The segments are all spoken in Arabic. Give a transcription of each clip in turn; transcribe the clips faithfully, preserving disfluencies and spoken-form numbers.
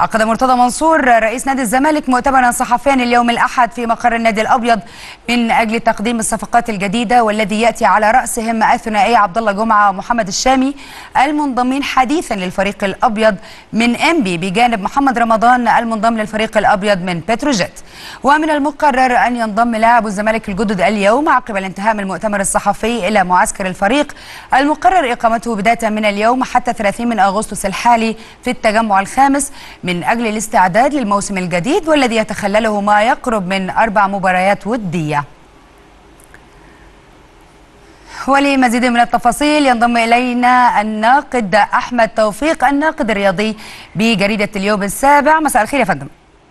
عقد مرتضى منصور رئيس نادي الزمالك مؤتمرا صحفيا اليوم الأحد في مقر النادي الأبيض من أجل تقديم الصفقات الجديدة، والذي يأتي على رأسهم الثنائي عبد الله جمعة ومحمد الشامي المنضمين حديثا للفريق الأبيض من إنبي، بجانب محمد رمضان المنضم للفريق الأبيض من بتروجيت. ومن المقرر أن ينضم لاعب الزمالك الجدد اليوم عقب الانتهاء من المؤتمر الصحفي إلى معسكر الفريق المقرر إقامته بداية من اليوم حتى ثلاثين من أغسطس الحالي في التجمع الخامس من أجل الاستعداد للموسم الجديد، والذي يتخلله ما يقرب من أربع مباريات ودية. ولمزيد من التفاصيل ينضم إلينا الناقد أحمد توفيق، الناقد الرياضي بجريدة اليوم السابع. مساء الخير يا فندم.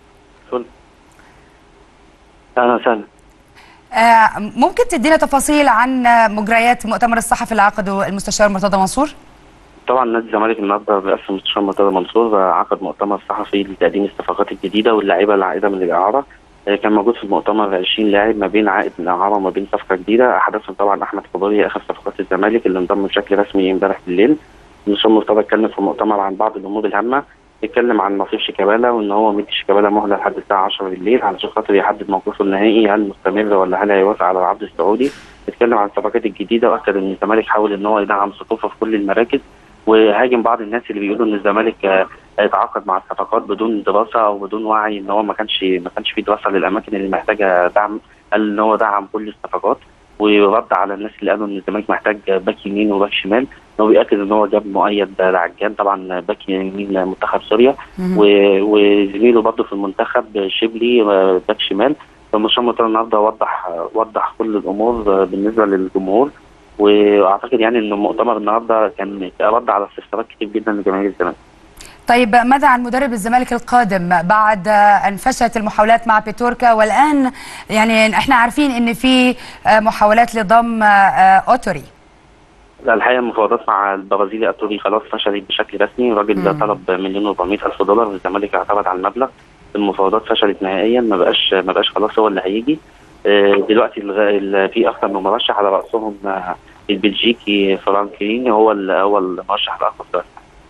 أهلا وسهلا. آه ممكن تدينا تفاصيل عن مجريات المؤتمر الصحفي اللي عقده المستشار مرتضى منصور؟ طبعا نادي الزمالك النهارده برئاسه المستشار مرتضى منصور عقد مؤتمر صحفي لتقديم الصفقات الجديده واللاعيبه العائده من الاعاره. كان موجود في المؤتمر عشرين لاعب ما بين عائد من الاعاره وما بين صفقه جديده، احدثهم طبعا احمد كباري اخر صفقات الزمالك اللي انضم بشكل رسمي امبارح بالليل. المستشار مرتضى اتكلم في المؤتمر عن بعض الامور الهامه، اتكلم عن مصير شيكابالا وان هو مدي شيكابالا مهله لحد الساعه عشرة بالليل علشان خاطر يحدد موقفه النهائي، هل مستمر ولا هل هيوافق على العرض السعودي. اتكلم عن الصفقات الجديده واكد ان الزمالك حاول ان هو يدعم صفوفه في كل المراكز، وهاجم بعض الناس اللي بيقولوا ان الزمالك يتعاقد مع الصفقات بدون دراسه او بدون وعي، ان هو ما كانش ما كانش في دراسه للاماكن اللي محتاجه دعم. قال ان هو دعم كل الصفقات، ورد على الناس اللي قالوا ان الزمالك محتاج باك يمين وباك شمال. هو بيأكد ان هو جاب مؤيد لعجان طبعا باك يمين منتخب سوريا، وزميله برضه في المنتخب شبلي باك شمال. فالمستشار مرتضى النهارده وضح وضح كل الامور بالنسبه للجمهور، واعتقد يعني ان المؤتمر النهارده كان رد على استفسارات كتير جدا لجماهير الزمالك. طيب ماذا عن مدرب الزمالك القادم بعد ان فشلت المحاولات مع بيتوركا، والان يعني احنا عارفين ان في محاولات لضم اوتوري؟ لا الحقيقه المفاوضات مع البرازيلي اوتوري خلاص فشلت بشكل رسمي. الراجل طلب مليون وأربعمائة الف دولار والزمالك اعتمد على المبلغ. المفاوضات فشلت نهائيا، ما بقاش ما بقاش خلاص هو اللي هيجي. دلوقتي في اكثر من مرشح على راسهم البلجيكي فرانكلين هو هو المرشح الاقوى.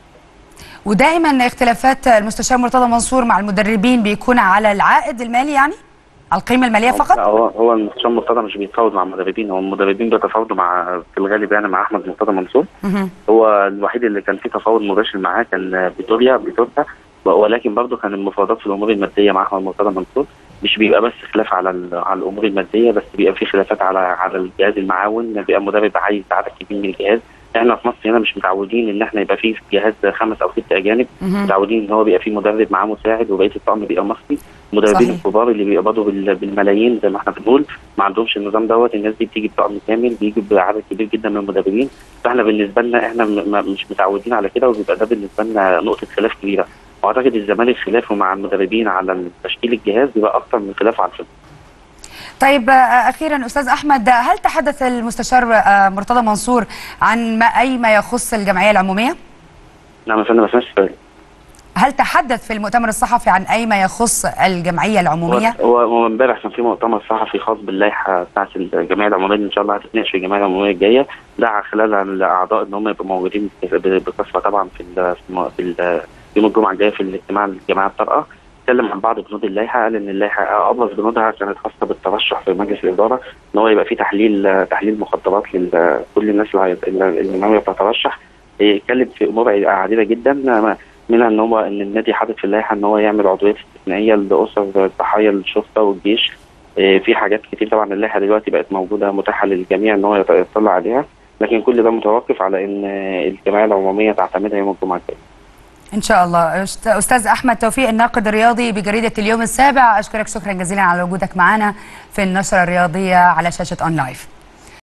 ودائما اختلافات المستشار مرتضى منصور مع المدربين بيكون على العائد المالي، يعني على القيمه الماليه فقط؟ هو هو المستشار مرتضى مش بيتفاوض مع المدربين، هو المدربين بيتفاوضوا مع في الغالب يعني مع احمد مرتضى منصور. هو الوحيد اللي كان فيه تفاوض مباشر معاه كان فيتوريا فيتوريا ولكن برضه كان المفاوضات في الامور الماديه مع احمد مرتضى منصور. مش بيبقى بس خلاف على على الامور الماديه بس، بيبقى في خلافات على على الجهاز المعاون. بيبقى مدرب عايز عدد كبير من الجهاز. احنا في مصر هنا مش متعودين ان احنا يبقى في جهاز خمس او ست اجانب، متعودين ان هو بيبقى في مدرب معاه مساعد وبقيه الطقم بيبقى مصري. المدربين الكبار اللي بيقبضوا بالملايين زي ما احنا بنقول ما عندهمش النظام دوت. الناس دي بتيجي بطقم كامل، بيجي بعدد كبير جدا من المدربين. فاحنا بالنسبه لنا احنا مش متعودين على كده، وبيبقى ده بالنسبه لنا نقطه خلاف كبيره. واعتقد الزمالك خلافه مع المدربين على تشكيل الجهاز بيبقى اكثر من خلافه على الفرق. طيب اخيرا استاذ احمد، هل تحدث المستشار مرتضى منصور عن ما اي ما يخص الجمعيه العموميه؟ نعم يا فندم، ما سمعتش السؤال. هل تحدث في المؤتمر الصحفي عن اي ما يخص الجمعيه العموميه؟ هو هو امبارح كان في مؤتمر صحفي خاص باللائحه بتاعت الجمعيه العموميه اللي ان شاء الله هتتناقش في الجمعيه العموميه الجايه. دعا خلالها الاعضاء ان هم يبقوا موجودين بكثره طبعا في في يوم الجمعه الجايه في الاجتماع الجماعه الطارئه. اتكلم عن بعض بنود اللائحه، قال ان اللائحه ابرز بنودها كانت خاصه بالترشح في مجلس الاداره، ان هو يبقى في تحليل تحليل مخدرات لكل الناس اللي ناويه تترشح. اتكلم في امور عديده جدا، منها ان هو ان النادي حاطط في اللائحه ان هو يعمل عضويات استثنائيه لاسر ضحايا الشرطه والجيش. في حاجات كتير طبعا اللائحه دلوقتي بقت موجوده متاحه للجميع ان هو يطلع عليها، لكن كل ده متوقف على ان الجمعيه العموميه تعتمدها يوم الجمعه الجايه. ان شاء الله. استاذ احمد توفيق الناقد الرياضي بجريده اليوم السابع، اشكرك شكرا جزيلا على وجودك معنا في النشره الرياضيه على شاشه اون لايف.